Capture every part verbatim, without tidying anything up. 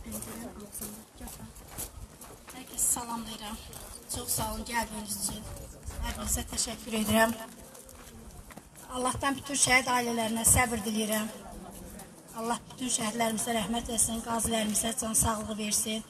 Herkese salamlayıram. Çox sağ olun gəldiyiniz üçün. Hər birinizə təşəkkür edirəm. Allahdan bütün şəhid ailələrinə səbir diləyirəm. Allah bütün şəhidlərimizə rəhmət etsin, qazilərimizə can sağlığı versin.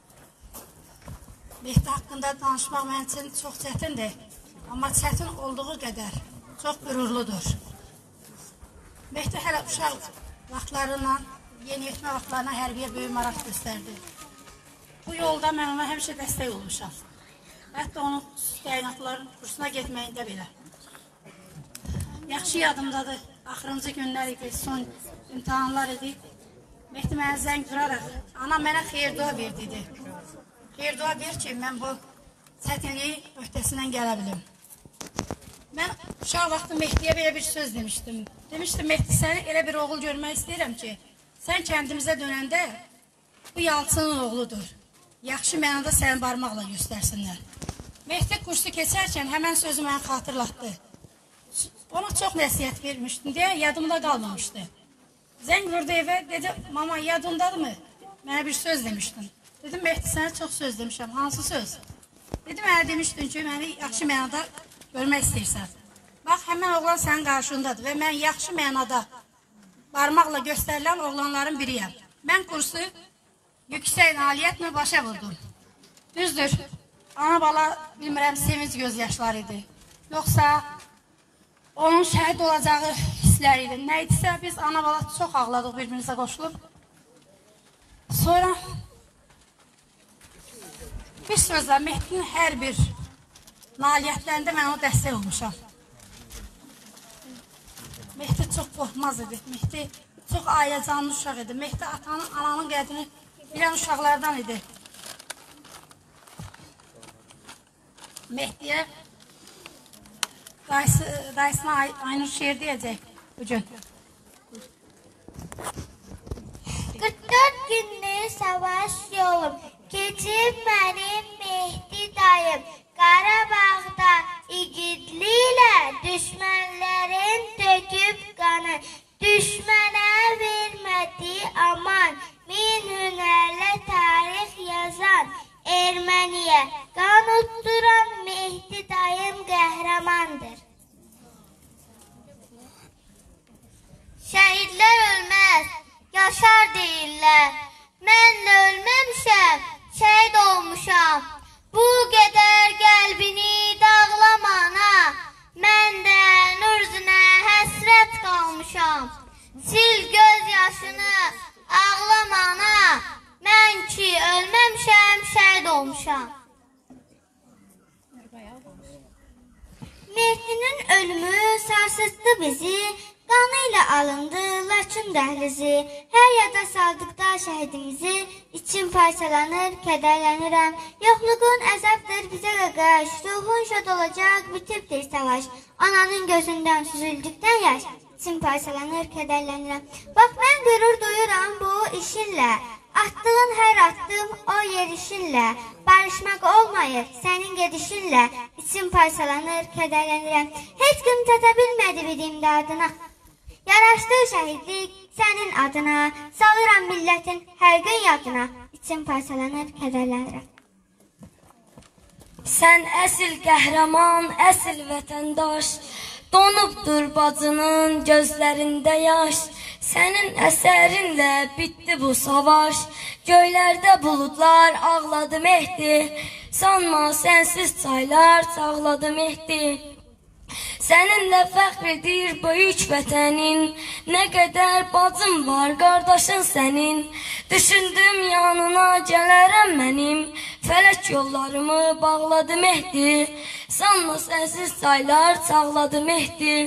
Mehdi haqqında danışmaq mənim üçün çox çətindir. Amma çətin olduğu qədər çox qürurludur. Mehdi hələ uşaq vaxtlarından, yeniyetmə vaxtlarına hərbiyə böyük maraq göstərdi. Bu yolda mən ona həmişə dəstək olmuşam. Hətta onun təyinatların kursuna getməyində belə. Yaxşı yadımdadır, axırıncı günlər idi, son imtihanlar idi. Mehdi mənə zəng duraraq, ana mənə xeyir dua ver dedi. Xeyir dua ver ki, mən bu çətinliyi öhdəsindən gələ bilim. Mən uşaq vaxtı Mehdiyə belə bir söz demişdim. Demişdim, Mehdi, səni elə bir oğul görmək istəyirəm ki, sən kəndimizə dönəndə bu Yalçının oğludur. Yaxşı mənada səni barmaqla göstərsinlər. Mehdi kursu keçərkən həmən sözü mənə xatırlatdı. Ona çox nəsiyyət vermişdim deyə yadımda qalmamışdı. Zəng vurdu evə, dedi, mama yadındadır mı? Mənə bir söz demişdin. Dedim, Mehdi, sənə çox söz demişəm. Hansı söz? Dedi, mənə demişdin ki, məni yaxşı mənada görmək istəyirsən. Bax, həmən oğlan sənin qarşındadır və mən yaxşı mənada barmaqla göstərilən oğlanların biriyəm. Mən kursu yüksək nailiyyətlə başa vurdum. Düzdür, ana bala bilmirəm sevinç gözyaşları idi. Yoxsa onun şəhid olacağı hisslər idi. Nə idisə biz ana bala çox ağladıq bir-birimizə qoşulub. Sonra bir sözlə Mehdinin hər bir nailiyyətlərində mən ona dəstək olmuşam. Mehdi çox qorxmaz idi. Mehdi çox ailəcanlı uşaq idi. Mehdi atanın, ananın qədrini bilən uşaqlardan idi. Mehdiyə dayısına Aynur şeir deyəcək bugün. qırx dörd günlük savaş yolum keçib mənim Mehdi dayım. Qarabağda igidliklə düşmənlərin töküb qanı. Düşmənə vermədi aman, min hünərlə tarix yazan. Erməniyə qan utduran Mehdi dayım qəhrəmandır. Şəhidlər ölməz, yaşar deyirlər. Mən də ölməmişəm, şəhid olmuşam. Bu qədər qəlbini dağlamana, mən də nürzünə həsrət qalmışam. Sil göz yaşını ağlamana, mən ki ölməmişəm, şəhid olmuşam. Mehdinin ölümü sarsıtdı bizi, qanıyla alındı Laçın dəhlizi. Hər yada saldıqda şəhidimizi, içim parçalanır, kədərlənirəm. Yoxluğun əzabdır bizə qaqaş, ruhun şad olacaq, bitibdir savaş. Ananın gözündən süzüldükdən yaş, içim parçalanır, kədərlənirəm. Bax, mən qürur duyuram bu işinlə, atdığın hər addım o yerişinlə. Barışmaq olmayır sənin gedişinlə, içim parçalanır, kədərlənirəm. Heç kim çata bilmədi bir imdadına. Yaraşdı şəhidlik sənin adına, salıram millətin hər gün yadına, içim parçalanır, kədərlənirəm. Sən əsil qəhrəman, əsil vətəndaş, donubdur bacının gözlərində yaş. Sənin əsərinlə bitdi bu savaş, göylərdə buludlar ağladı Mehdi. Sanma sənsiz çaylar çağladı Mehdi. Səninlə fəxr edir böyük vətənin, nə qədər bacım var qardaşın sənin. Düşündüm yanına gələrəm mənim, fələk yollarımı bağladı Mehdi. Sanma sənsiz çaylar çağladı Mehdi.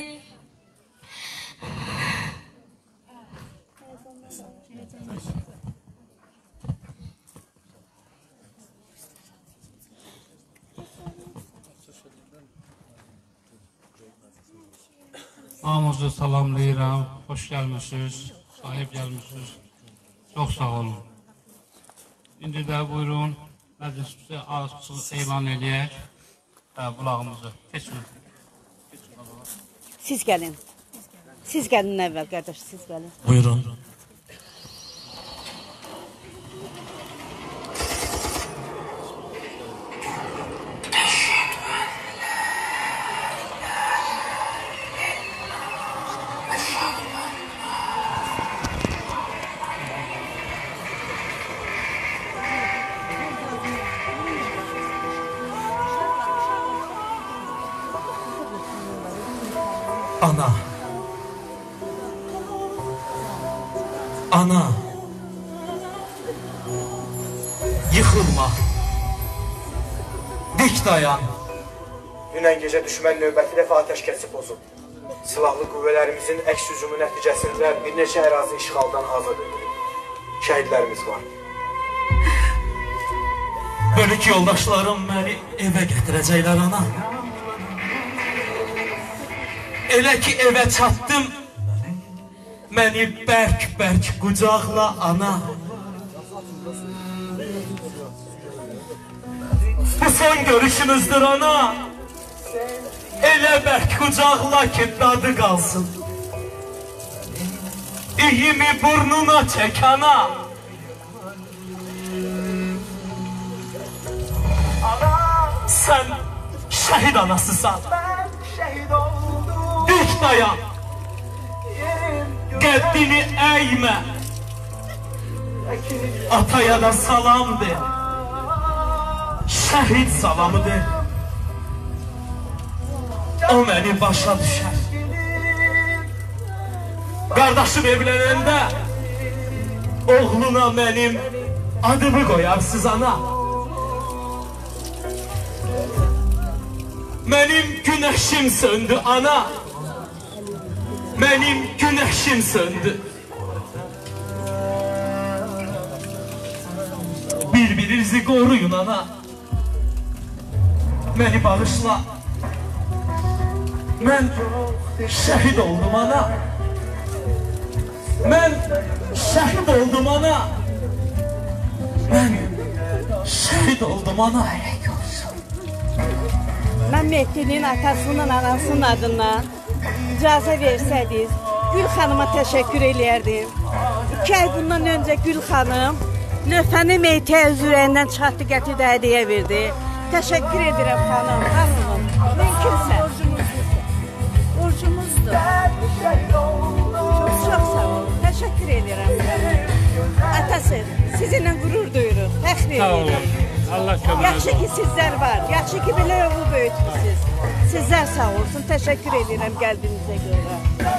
Hamınızı salamlayıram, xoş gəlmişsiniz, sahib gəlmişsiniz, çox sağ olun. İndi də buyurun, məclisi açıq elan eləyək bulağımızı. Keçin. Siz gəlin, siz gəlin əvvəl, qardaş, siz gəlin. Buyurun. Ana. Ana. Yıkılma. Dik dayan. Dünən gecə düşmən növbəti dəfə atəşkəsi pozub. Silahlı qüvvələrimizin əks hücumu nəticəsində bir neçə ərazi işğaldan azad edilib. Şəhidlərimiz var. Bölük yoldaşlarım məni evə gətirəcəklər ana. Elə ki evə çatdım, məni bərk-bərk qucaqla ana. Bu son görüşünüzdür ana. Elə bərk qucaqla ki dadı qalsın. İyimi burnuna çək ana. Sən şəhid anasısan. Dik dayan. Qəddini əymə. Ataya da salam de. Şəhid salamı de. O məni başa düşər. Qardaşım evlənəndə oğluna mənim adımı qoyarsınız ana. Mənim günəşim söndü ana. Mənim günəşim söndü. Bir-birinizi qoruyun ana. Məni bağışla. Mən şəhid oldum ana. Mən şəhid oldum ana. Mən şəhid oldum ana. Mən Mehdinin atasının, anasının adından icazə versəydiniz, Gül xanıma təşəkkür eləyərdim. İki ay bundan öncə Gül xanım lövhəni Mehdiyə öz ürəyindən çıxartdı, gətirdi, hədiyyə verdi. Təşəkkür edirəm xanım, xanımım. Mümkünsə. Borcumuzdur. Çox, çox sağ olun. Təşəkkür edirəm. Atası, sizinlə qürur duyuruq, fəxr edirik. Allah kömək. Yaxşı ki sizlər var, yaxşı ki belə oğul böyütmüşsünüz. Sizlər sağ olsun, təşəkkür edirəm qəlbinizə görə.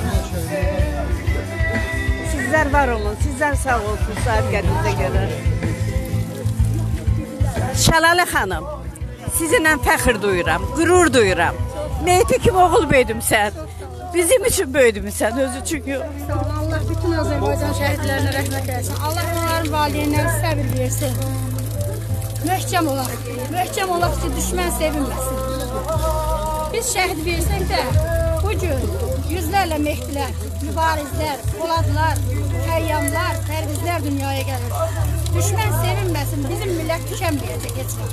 Sizlər var olun, sizlər sağ olsun sahib qəlbinizə görə. Şəlalə xanım, sizinlə fəxr duyuram, qürur duyuram. Mehdi kimi oğul böyüdümsən, bizim üçün böyüdümsən, öz üçün yox. Sağ olun, Allah bütün Azərbaycan şəhidlərinə rəhmət eləsin. Allah onların valideynləri səbir versin. Möhkəm olaq, möhkəm olaq ki, düşmən sevinməsin. Biz şəhid versək də, bu gün yüzlərlə Mehdilər, mübarizlər, poladlar, həyyamlar, pərvizlər dünyaya gəlir. Düşmən sevinməsin, bizim millət tükənməyəcək heç vaxt.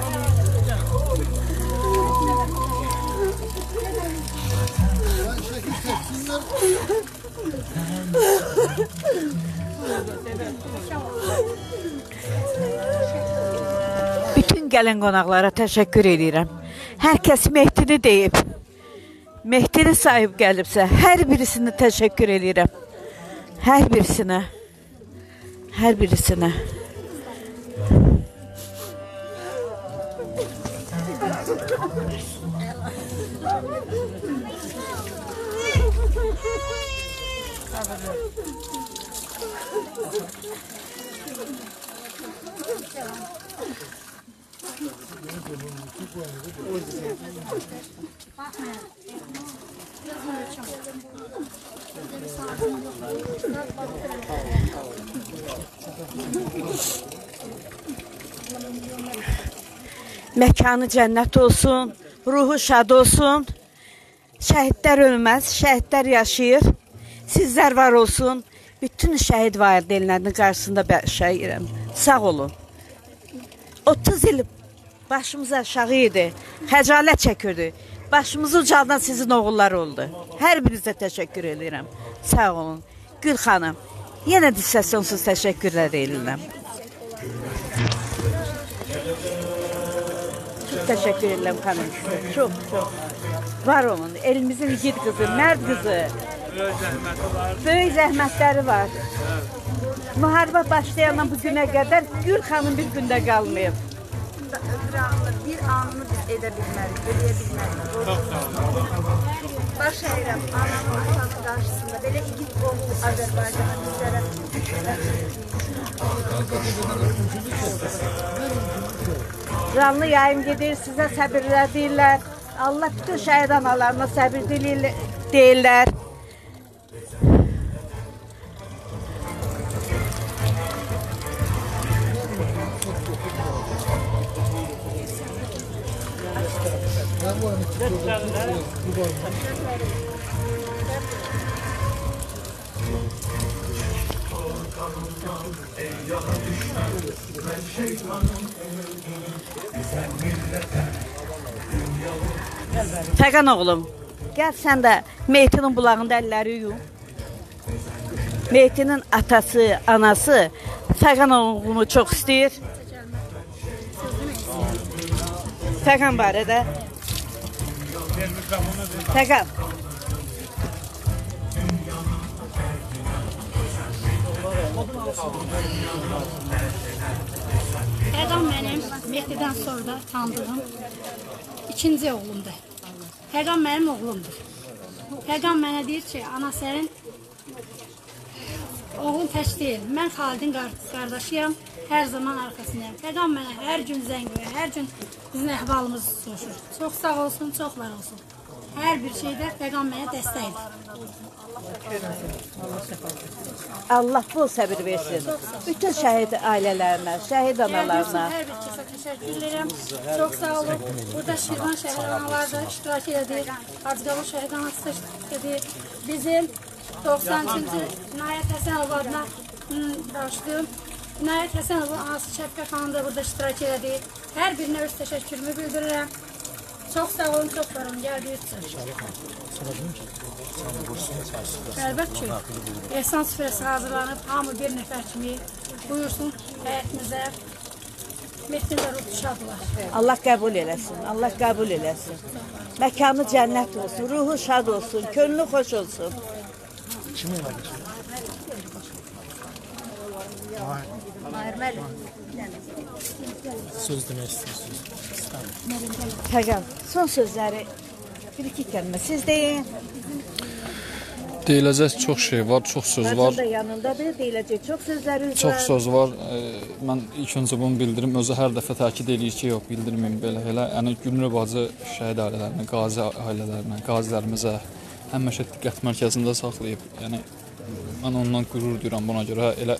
Bütün gələn qonaqlara təşəkkür edirəm. Hər kəs Mehdini deyib, Mehdini sahib gəlibsə, hər birisini təşəkkür edirəm. Hər birisinə, hər birisinə. Məkanı cənnət olsun, ruhu şad olsun. Şəhidlər ölməz, şəhidlər yaşayır. Sizlər var olsun. Bütün şəhid valideynlərinin qarşısında şəhidəm. Sağ olun. otuz il başımız aşağı idi, xəcalət çəkirdi. Başımızı ucaldan sizin oğullar oldu. Hər birinizə təşəkkür edirəm. Sağ olun. Gül xanım, yenə də sizə sonsuz təşəkkürlər edirəm. Çox təşəkkür edirəm xanım. Çox, çox. Var olun. Elimizin igid qızı, mərd qızı. Böyük zəhmətləri var. Müharibə başlayandan bu günə qədər Gül xanım bir gündə qalmayıb. bir anını, bir anını biz edə bilmərik, eləyə bilmərik. Çox sağ olun. Baş əyirəm, anamın atanın qarşısında, belə igid oğul Azərbaycanı bizlərə. Canlı yayım gedir, sizə səbirlər deyirlər. Allah bütün şəhid analarına səbir deyirlər. Fəqan oğlum, gəl sən də Meytinin bulağında əlləri yum. Meytinin atası, anası Fəqan oğlumu çox istəyir. Fəqan barədə. Fəqan. Fəqan mənim Mehdidən sonra tanıdığım ikinci oğlumdur. Fəqan mənim oğlumdur. Fəqan mənə deyir ki, ana sənin oğlum tək deyil. Mən Xalidin qardaşıyam, hər zaman arxasındayım. Fəqan mənə hər gün zəng verir, hər gün bizim əhvalımızı soruşur. Çox sağ olsun, çox var olsun. Hər bir şeydə Fəqan mənə dəstəkdir. Allah bol səbir versin. Bütün şəhid ailələrinə, şəhid analarına. Hər bir kəsə təşəkkür edirəm. Çox sağ olun. Burada Şirvan şəhid analar da iştirak edir. Hacıqabul şəhid anası da iştirak edir. Bizim doxsan üçüncü Nayət Həsənov adına başlayım. Nayət Həsənovun anası Şəfqə xanım da burada iştirak edir. Hər birinə öz təşəkkürümü bildirirəm. Çox sağ olun, çox var olun. Gəldiyiniz üçün. Əlbət ki, ehsan süfrəsi hazırlanıb, hamı bir nəfər kimi buyursun həyətimizə. Mehdində ruh şadlar. Allah qəbul eləsin, Allah qəbul eləsin. Məkanı cənnət olsun, ruhu şad olsun, könlü xoş olsun. Kim elə geçir? Mahir Məlim. Söz demək istəyirsiniz. Fəqan, son sözləri bir-iki kəlmə siz deyin. Deyiləcək çox şey var, çox söz var. Bacım da yanındadır, deyiləcək çox sözləriniz var. Çox söz var. Mən ilk öncə bunu bildirim. Özü hər dəfə təkid eləyir ki, yox, bildirməyim belə elə. Yəni Gülmür bacı şəhid ailələrinə, qazi ailələrinə, qazilərimizə həmişə diqqət mərkəzində saxlayıb. Yəni mən ondan qürur duyuram buna görə. Elə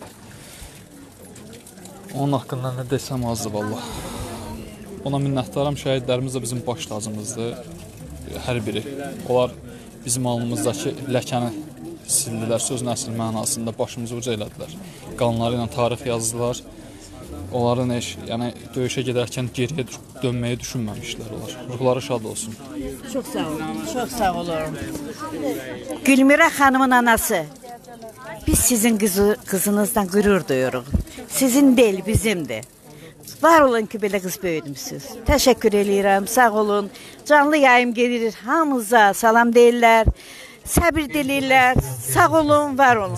onun haqqında nə desəm azdır vallah. Ona minnətdaram. Şəhidlərimiz də bizim baş tacımızdır. Hər biri. Onlar bizim alnımızdakı ləkəni sildilər, sözün əsl mənasında başımızı uca elədilər. Qanları ilə tarix yazdılar. Onların eş, yəni döyüşə gedərkən geriyə dönməyi düşünməmişlər onlar. Ruhları şad olsun. Çox sağ olun, çox sağ olun. Gülmirə xanımın anası, biz sizin qızı, qızınızdan qürur duyuruq. Sizin deyil, bizimdir. Var olun ki, belə qız böyüdümsünüz. Təşəkkür eləyirəm, sağ olun. Canlı yayım gelir, hamınıza salam deyirlər, səbir dilirlər, sağ olun, var olun.